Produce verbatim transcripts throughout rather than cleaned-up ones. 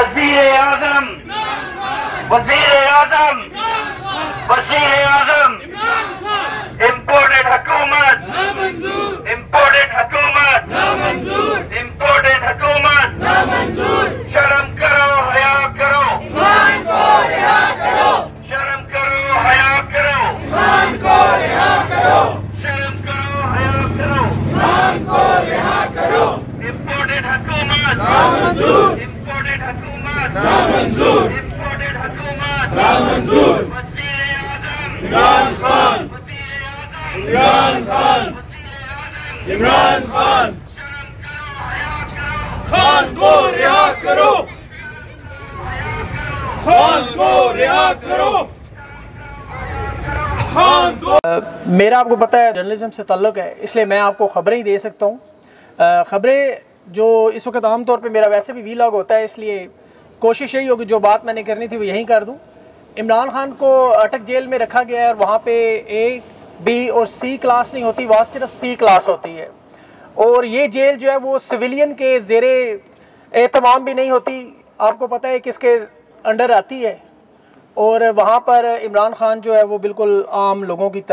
वज़ीर आज़म वज़ीर आज़म वज़ीर आज़म इम्पोर्टेड हुकूमत इम्पोर्टेड हुकूमत इम्पोर्टेड हुकूमत शर्म करो हया करो शर्म करो हया करो शर्म करो हया करो इम्पोर्टेड हुकूमत इम्पोर्टेड हुकूमत इम्पोर्टेड हुकूमत वज़ीर आज़म इमरान खान इमरान खान इमरान खान खान को रिहा करो खान को रिहा करो खान को। मेरा आपको पता है जर्नलिज्म से ताल्लुक़ है, इसलिए मैं आपको ख़बरें ही दे सकता हूँ। ख़बरें जो इस वक्त आम तौर पे मेरा वैसे भी वीलॉग होता है, इसलिए कोशिश यही होगी जो बात मैंने करनी थी वो यहीं कर दूँ। इमरान खान को अटक जेल में रखा गया है और वहाँ पे ए बी और सी क्लास नहीं होती, वहाँ सिर्फ सी क्लास होती है। और ये जेल जो है वो सिविलियन के ज़ेरे एहतमाम भी नहीं होती, आपको पता है किसके अंडर आती है। और वहाँ पर इमरान खान जो है वो बिल्कुल आम लोगों की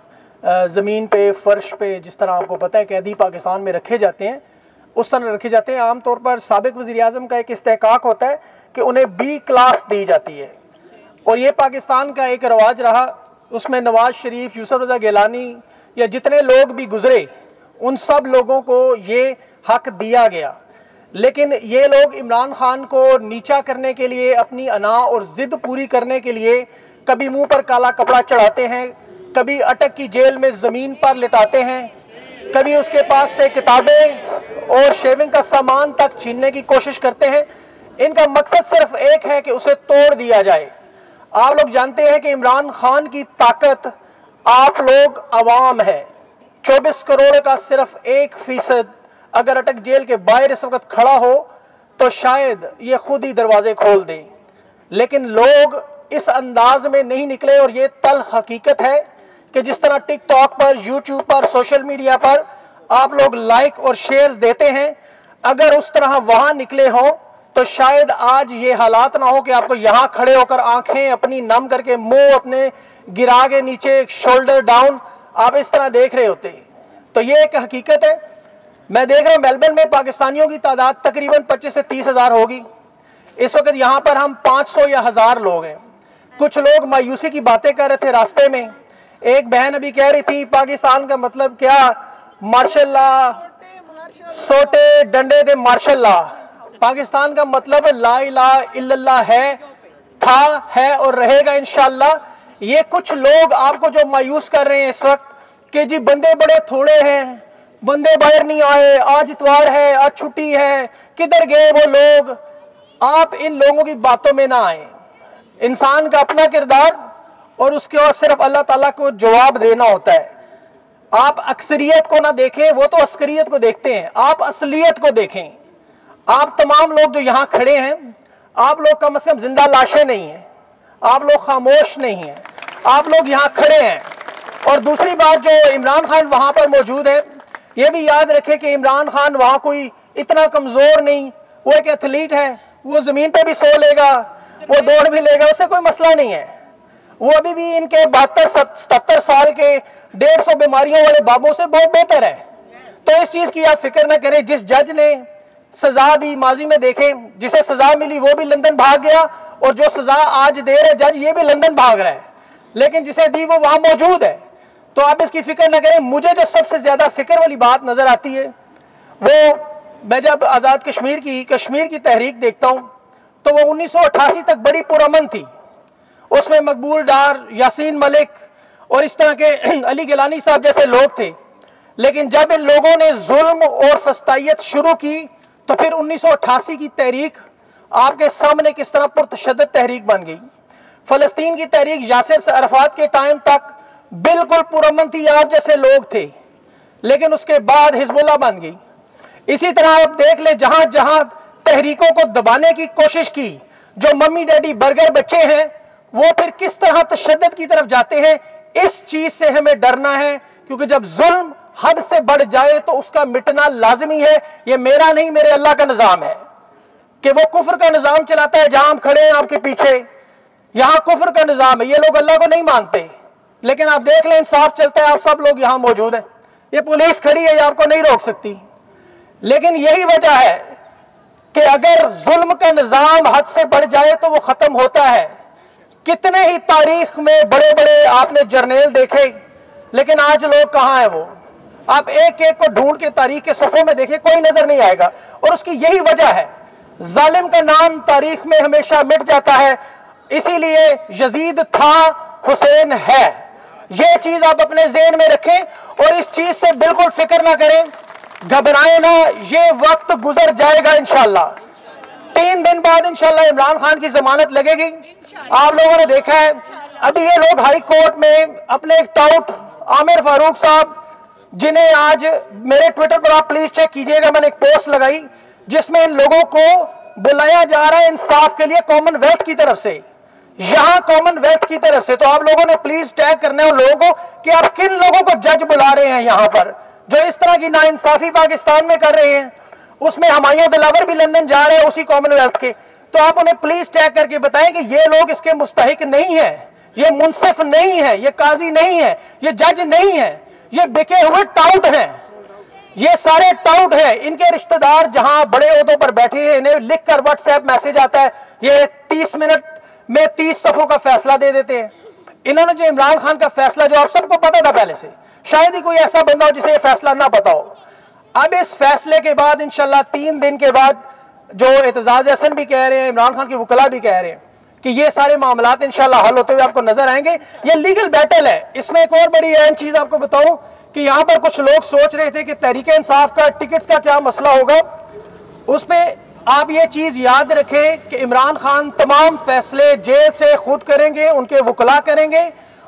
तरह ज़मीन पे फ़र्श पे जिस तरह आपको पता है कैदी पाकिस्तान में रखे जाते हैं उस तरह रखे जाते हैं। आम तौर पर साबिक़ वज़ीर आज़म का एक इस्तेहकाक होता है कि उन्हें बी क्लास दी जाती है और ये पाकिस्तान का एक रवाज रहा। उसमें नवाज़ शरीफ, यूसुफ रज़ा गिलानी या जितने लोग भी गुज़रे उन सब लोगों को ये हक दिया गया, लेकिन ये लोग इमरान खान को नीचा करने के लिए, अपनी अना और ज़िद पूरी करने के लिए कभी मुंह पर काला कपड़ा चढ़ाते हैं, कभी अटक की जेल में ज़मीन पर लिटाते हैं, कभी उसके पास से किताबें और शेविंग का सामान तक छीनने की कोशिश करते हैं। इनका मकसद सिर्फ एक है कि उसे तोड़ दिया जाए। आप लोग जानते हैं कि इमरान खान की ताकत आप लोग अवाम है। चौबीस करोड़ का सिर्फ एक फीसद अगर अटक जेल के बाहर इस वक्त खड़ा हो तो शायद ये खुद ही दरवाजे खोल दे, लेकिन लोग इस अंदाज में नहीं निकले। और ये तल हकीकत है कि जिस तरह टिकटॉक पर, यूट्यूब पर, सोशल मीडिया पर आप लोग लाइक और शेयर्स देते हैं, अगर उस तरह वहां निकले हों तो शायद आज ये हालात ना हो कि आपको यहाँ खड़े होकर आंखें अपनी नम करके, मुंह अपने गिरा के नीचे, शोल्डर डाउन, आप इस तरह देख रहे होते। तो ये एक हकीकत है। मैं देख रहा हूँ मेलबर्न में पाकिस्तानियों की तादाद तकरीबन पच्चीस से तीस हज़ार होगी इस वक्त। यहाँ पर हम पाँच सौ या हज़ार लोग हैं। कुछ लोग मायूसी की बातें कर रहे थे रास्ते में। एक बहन अभी कह रही थी पाकिस्तान का मतलब क्या, मार्शल लॉ, सोटे डंडे दे मार्शल लॉ। पाकिस्तान का मतलब ला इलाहा इल्लल्लाह है, था, है और रहेगा इंशाअल्लाह। ये कुछ लोग आपको जो मायूस कर रहे हैं इस वक्त कि जी बंदे बड़े थोड़े हैं, बंदे बाहर नहीं आए, आज इतवार है, आज छुट्टी है, किधर गए वो लोग, आप इन लोगों की बातों में ना आए। इंसान का अपना किरदार और उसके बाद सिर्फ अल्लाह ताला को जवाब देना होता है। आप अक्सरियत को ना देखें, वो तो अस्करियत को देखते हैं, आप असलियत को देखें। आप तमाम लोग जो यहाँ खड़े हैं, आप लोग कम से कम जिंदा लाशें नहीं हैं, आप लोग खामोश नहीं हैं, आप लोग यहाँ खड़े हैं। और दूसरी बात, जो इमरान खान वहाँ पर मौजूद है, ये भी याद रखें कि इमरान खान वहाँ कोई इतना कमज़ोर नहीं, वो एक एथलीट है, वो ज़मीन पे भी सो लेगा, वो दौड़ भी लेगा, उससे कोई मसला नहीं है। वो अभी भी इनके बहत्तर सत्तर साल के डेढ़ सौ बीमारियों वाले बाबों से बहुत बेहतर है। तो इस चीज़ की आप फिक्र ना करें। जिस जज ने सजा दी, माजी में देखें, जिसे सजा मिली वो भी लंदन भाग गया, और जो सजा आज दे रहे जज ये भी लंदन भाग रहा है, लेकिन जिसे दी वो वहाँ मौजूद है। तो आप इसकी फिक्र ना करें। मुझे जो सबसे ज़्यादा फिक्र वाली बात नज़र आती है वो, मैं जब आज़ाद कश्मीर की कश्मीर की तहरीक देखता हूँ तो वो उन्नीस सौ अट्ठासी तक बड़ी पुरअमन थी। उसमें मकबूल डार, यासीन मलिक और इस तरह के अली गिलानी साहब जैसे लोग थे। लेकिन जब इन लोगों ने जुल्म और फस्तायत शुरू की तो फिर उन्नीस सौ अट्ठासी की तहरीक आपके सामने किस तरह पुरतशद्दद तहरीक बन गई। फ़लस्तीन की तहरीक यासिर अरफात के टाइम तक बिल्कुल पुरअमन थी, आप जैसे लोग थे, लेकिन उसके बाद हिजबुल्लाह बन गई। इसी तरह आप देख ले, जहां जहां तहरीकों को दबाने की कोशिश की, जो मम्मी डैडी बर्गर बच्चे हैं वो फिर किस तरह तशद्दुद की तरफ जाते हैं। इस चीज से हमें डरना है, क्योंकि जब जुल्म हद से बढ़ जाए तो उसका मिटना लाजमी है। ये मेरा नहीं, मेरे अल्लाह का निजाम है। कि वो कुफ्र का निज़ाम चलाता है। जहां हम खड़े हैं आपके पीछे, यहां कुफ्र का निज़ाम है। ये लोग अल्लाह को नहीं मानते, लेकिन आप देख लें इंसाफ चलता है, आप सब लोग यहां मौजूद हैं। ये पुलिस खड़ी है, ये आपको नहीं रोक सकती। लेकिन यही वजह है कि अगर जुल्म का निज़ाम हद से बढ़ जाए तो वो ख़त्म होता है। कितने ही तारीख में बड़े बड़े आपने जर्नेल देखे, लेकिन आज लोग कहाँ हैं वो? आप एक एक को ढूंढ के तारीख के सफ़ों में देखिए, कोई नजर नहीं आएगा। और उसकी यही वजह है, जालिम का नाम तारीख में हमेशा मिट जाता है। इसीलिए यजीद था, हुसैन है। ये चीज आप अपने ज़हन में रखें और इस चीज से बिल्कुल फिक्र ना करें, घबराएं ना। ये वक्त गुजर जाएगा इंशाल्लाह। तीन दिन बाद इंशाल्लाह इमरान खान की जमानत लगेगी। आप लोगों ने देखा है, अभी ये लोग हाई कोर्ट में अपने एक टाउट आमिर फारूक साहब, जिन्हें आज मेरे ट्विटर पर आप प्लीज चेक कीजिएगा, मैंने एक पोस्ट लगाई जिसमें इन लोगों को बुलाया जा रहा है इंसाफ के लिए कॉमनवेल्थ की तरफ से, यहां कॉमनवेल्थ की तरफ से। तो आप लोगों ने प्लीज टैग करना है उन लोगों को कि आप किन लोगों को जज बुला रहे हैं यहां पर, जो इस तरह की नाइंसाफी पाकिस्तान में कर रहे हैं। उसमें हमायूं दिलावर भी लंदन जा रहे हैं उसी कॉमनवेल्थ के। तो आप उन्हें प्लीज टैग करके बताएं कि ये लोग इसके मुस्तहिक नहीं है, ये मुंसिफ नहीं है, ये काजी नहीं है, ये जज नहीं है, ये बिके हुए टाउट हैं। ये सारे टाउट हैं। इनके रिश्तेदार जहां बड़े ओहदों पर बैठे हैं, इन्हें लिख कर व्हाट्सएप मैसेज आता है, ये तीस मिनट में तीस सफों का फैसला दे देते हैं। इन्होंने जो इमरान खान का फैसला, जो आप सबको पता था पहले से, शायद ही कोई ऐसा बंदा हो जिसे ये फैसला ना पता हो। अब इस फैसले के बाद इंशाल्लाह तीन दिन के बाद, जो एतजाज हसन भी कह रहे हैं, इमरान खान के वकला भी कह रहे हैं कि ये सारे मामलात इंशाल्लाह हल होते हुए आपको नजर आएंगे। ये लीगल बैटल है। इसमें एक और बड़ी अहम चीज आपको बताऊं कि यहां पर कुछ लोग सोच रहे थे कि तहरीक इंसाफ का टिकट्स का क्या मसला होगा। उस पर आप ये चीज याद रखें कि इमरान खान तमाम फैसले जेल से खुद करेंगे, उनके वकला करेंगे।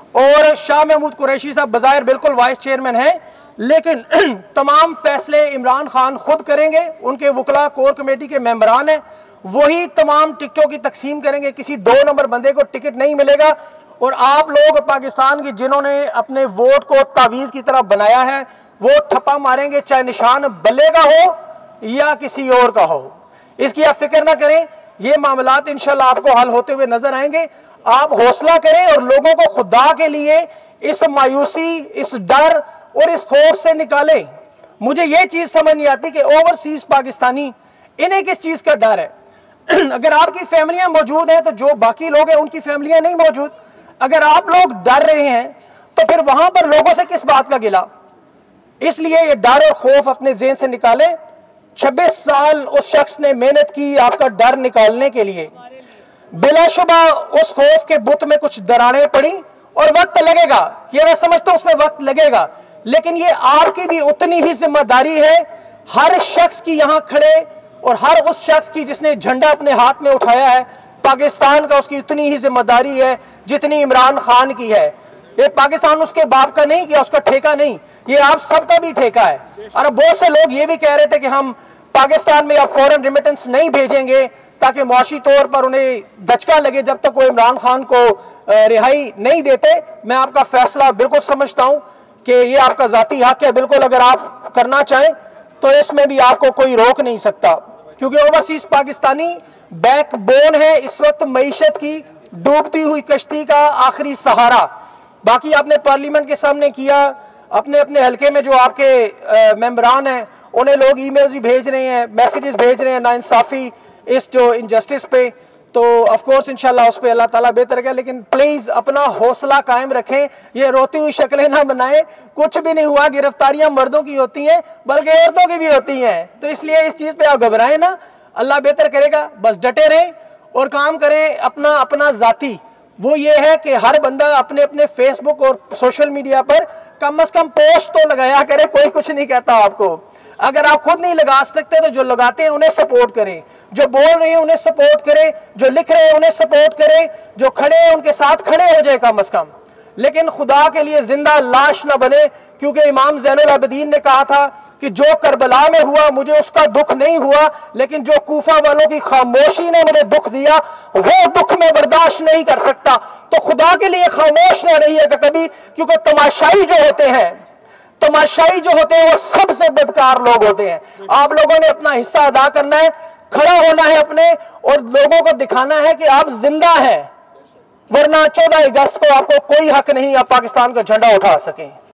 और शाह महमूद कुरैशी साहब बज़ाहिर बिल्कुल वाइस चेयरमैन हैं, लेकिन तमाम फैसले इमरान खान खुद करेंगे, उनके वकला कोर कमेटी के मेंबरान हैं, वही तमाम टिकटों की तकसीम करेंगे। किसी दो नंबर बंदे को टिकट नहीं मिलेगा। और आप लोग पाकिस्तान की जिन्होंने अपने वोट को तावीज की तरफ बनाया है, वो ठप्पा मारेंगे, चाहे निशान बल्ले का हो या किसी और का हो। इसकी आप फिक्र ना करें, ये मामलात इंशाल्लाह आपको हल होते हुए नजर आएंगे। आप हौसला करें और लोगों को खुदा के लिए इस मायूसी, इस डर और इस खौफ से निकालें। मुझे ये चीज समझ नहीं आती कि ओवरसीज पाकिस्तानी, इन्हें किस चीज का डर है? अगर आपकी फैमिलियां मौजूद हैं तो जो बाकी लोग हैं उनकी फैमिलियां नहीं मौजूद। अगर आप लोग डर रहे हैं तो फिर वहां पर लोगों से किस बात का गिला? इसलिए ये डर और खौफ अपने ज़हन से निकालें। छब्बीस साल उस शख्स ने मेहनत की आपका डर निकालने के लिए। बिलाशुबा उस खौफ के बुत में कुछ दरारें पड़ी और वक्त लगेगा, ये मैं समझता हूं उसमें वक्त लगेगा, लेकिन ये आपकी भी उतनी ही जिम्मेदारी है, हर शख्स की यहां खड़े और हर उस शख्स की जिसने झंडा अपने हाथ में उठाया है पाकिस्तान का, उसकी उतनी ही जिम्मेदारी है जितनी इमरान खान की है। ये पाकिस्तान उसके बाप का नहीं किया, उसका ठेका नहीं, ये आप सबका भी ठेका है। और बहुत से लोग ये भी कह रहे थे कि हम पाकिस्तान में अब फॉरेन रेमिटेंस नहीं भेजेंगे ताकि मुआशी तौर पर उन्हें दचका लगे जब तक वो इमरान खान को रिहाई नहीं देते। मैं आपका फैसला बिल्कुल समझता हूं कि ये आपका जाती हक है, बिल्कुल अगर आप करना चाहें तो इसमें भी आपको कोई रोक नहीं सकता, क्योंकि ओवरसीज पाकिस्तानी बैकबोन है इस वक्त मईशत की डूबती हुई कश्ती का आखिरी सहारा। बाकी आपने पार्लियामेंट के सामने किया, अपने अपने हलके में जो आपके मेंबरान हैं उन्हें लोग ईमेल्स भी भेज रहे हैं, मैसेजेस भेज रहे हैं नाइंसाफी, इस जो इनजस्टिस पे। तो ऑफ कोर्स इंशाल्लाह उस पर अल्लाह ताला बेहतर है, लेकिन प्लीज अपना हौसला कायम रखें, ये रोती हुई शक्लें ना बनाएं। कुछ भी नहीं हुआ, गिरफ्तारियां मर्दों की होती हैं बल्कि औरतों की भी होती हैं, तो इसलिए इस चीज पे आप घबराएं ना, अल्लाह बेहतर करेगा। बस डटे रहें और काम करें अपना अपना जाती। वो ये है कि हर बंदा अपने अपने फेसबुक और सोशल मीडिया पर कम अज कम पोस्ट तो लगाया करे, कोई कुछ नहीं कहता आपको। अगर आप खुद नहीं लगा सकते तो जो लगाते हैं उन्हें सपोर्ट करें, जो बोल रहे हैं उन्हें सपोर्ट करें, जो लिख रहे हैं उन्हें सपोर्ट करें, जो खड़े हैं उनके साथ खड़े हो जाए कम अज कम। लेकिन खुदा के लिए जिंदा लाश न बने, क्योंकि इमाम ज़ैनुल आबिदीन ने कहा था कि जो करबला में हुआ मुझे उसका दुख नहीं हुआ, लेकिन जो कूफा वालों की खामोशी ने मुझे दुख दिया वो दुख में बर्दाश्त नहीं कर सकता। तो खुदा के लिए खामोश न रहिएगा कभी, क्योंकि तमाशाई जो होते हैं तमाशाई जो होते हैं वो सबसे बदकार लोग होते हैं। आप लोगों ने अपना हिस्सा अदा करना है, खड़ा होना है अपने और लोगों को दिखाना है कि आप जिंदा हैं, वरना चौदह अगस्त को आपको कोई हक नहीं आप पाकिस्तान का झंडा उठा सकें।